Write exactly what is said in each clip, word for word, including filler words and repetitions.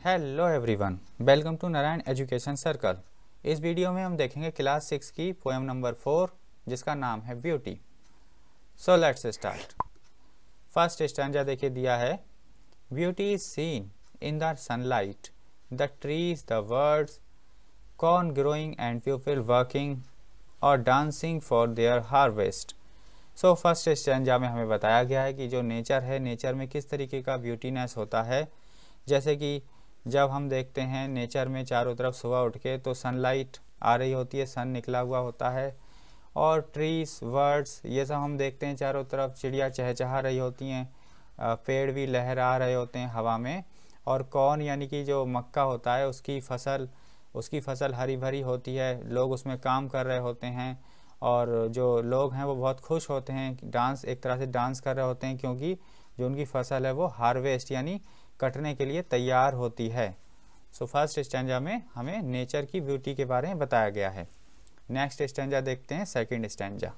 Hello everyone, welcome to Narayan education circle. इस video में हम देखेंगे क्लास सिक्स की पोएम नंबर फोर, जिसका नाम है beauty. So let's start. First stanza देखिए दिया है, beauty is seen in the sunlight, the trees, the words, corn growing and people working or dancing for their harvest. So first stanza में हमें बताया गया है कि जो नेचर है, नेचर में किस तरीके का ब्यूटीनेस होता है। जैसे कि जब हम देखते हैं नेचर में चारों तरफ सुबह उठ के तो सनलाइट आ रही होती है, सन निकला हुआ होता है, और ट्रीज, वर्ड्स, ये सब हम देखते हैं चारों तरफ, चिड़िया चहचहा रही होती हैं, पेड़ भी लहरा रहे होते हैं हवा में, और कॉर्न यानी कि जो मक्का होता है उसकी फसल उसकी फसल हरी भरी होती है, लोग उसमें काम कर रहे होते हैं, और जो लोग हैं वो बहुत खुश होते हैं, डांस एक तरह से डांस कर रहे होते हैं, क्योंकि जो उनकी फसल है वो हार्वेस्ट यानी कटने के लिए तैयार होती है। सो फर्स्ट स्टैंजा में हमें नेचर की ब्यूटी के बारे में बताया गया है। नेक्स्ट स्टैंजा देखते हैं, second stanza.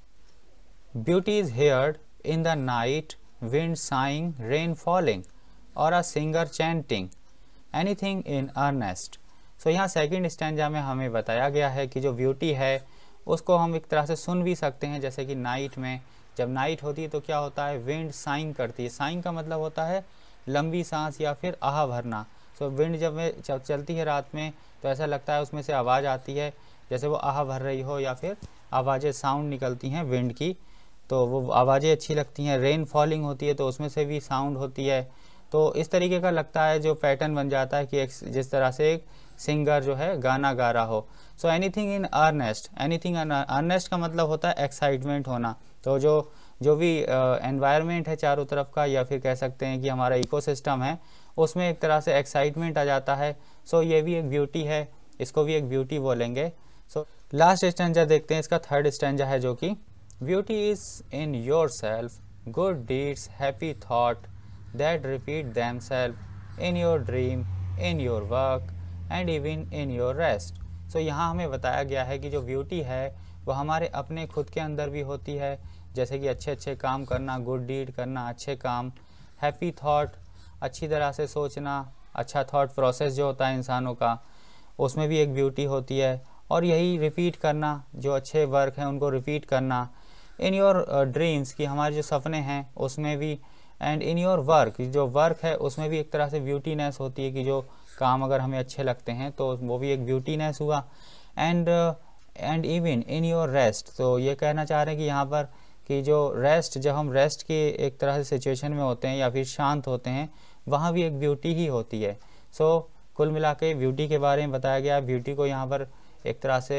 Beauty is heard in the night, wind sighing, rain falling or a singer chanting, anything in earnest. So यहाँ सेकंड स्टैंजा में हमें बताया गया है कि जो ब्यूटी है उसको हम एक तरह से सुन भी सकते हैं। जैसे कि नाइट में, जब नाइट होती है तो क्या होता है, विंड साइंग करती है। साइंग का मतलब होता है लंबी सांस या फिर आह भरना। सो so, विंड जब में चलती है रात में तो ऐसा लगता है उसमें से आवाज़ आती है जैसे वो आह भर रही हो, या फिर आवाज़ें साउंड निकलती हैं विंड की, तो वो आवाज़ें अच्छी लगती हैं। रेन फॉलिंग होती है तो उसमें से भी साउंड होती है। तो इस तरीके का लगता है, जो पैटर्न बन जाता है कि एक जिस तरह से एक सिंगर जो है गाना गा रहा हो। So anything in earnest, anything in earnest का मतलब होता है एक्साइटमेंट होना। तो जो जो भी एनवायरनमेंट uh, है चारों तरफ का, या फिर कह सकते हैं कि हमारा इकोसिस्टम है, उसमें एक तरह से एक्साइटमेंट आ जाता है। सो so, ये भी एक ब्यूटी है, इसको भी एक ब्यूटी बोलेंगे। सो लास्ट स्टैंजा देखते हैं, इसका थर्ड स्टैंजा है जो कि beauty is in yourself, good deeds, happy thought that repeat themselves in your dream, in your work and even in your rest. So यहाँ हमें बताया गया है कि जो ब्यूटी है वो हमारे अपने खुद के अंदर भी होती है, जैसे कि अच्छे अच्छे काम करना, गुड डीड करना, अच्छे काम, हैप्पी थॉट, अच्छी तरह से सोचना, अच्छा थॉट प्रोसेस जो होता है इंसानों का, उसमें भी एक ब्यूटी होती है। और यही रिपीट करना, जो अच्छे वर्क हैं उनको रिपीट करना, इन योर ड्रीम्स की हमारे जो सपने हैं उसमें भी, एंड इन योर वर्क, जो वर्क है उसमें भी एक तरह से ब्यूटीनेस होती है कि जो काम अगर हमें अच्छे लगते हैं तो वो भी एक ब्यूटीनेस हुआ। And and even in your rest, तो ये कहना चाह रहे हैं कि यहाँ पर कि जो रेस्ट, जब हम रेस्ट के एक तरह से सिचुएशन में होते हैं या फिर शांत होते हैं, वहाँ भी एक ब्यूटी ही होती है। सो so, कुल मिला के ब्यूटी के बारे में बताया गया है। ब्यूटी को यहाँ पर एक तरह से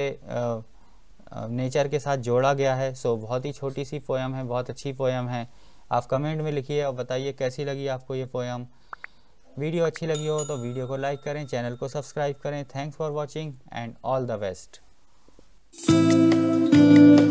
नेचर के साथ जोड़ा गया है। सो so, बहुत ही छोटी सी पोएम है, बहुत अच्छी पोएम है। आप कमेंट में लिखिए और बताइए कैसी लगी आपको ये पोएम। वीडियो अच्छी लगी हो तो वीडियो को लाइक करें, चैनल को सब्सक्राइब करें। Thanks for watching and all the best.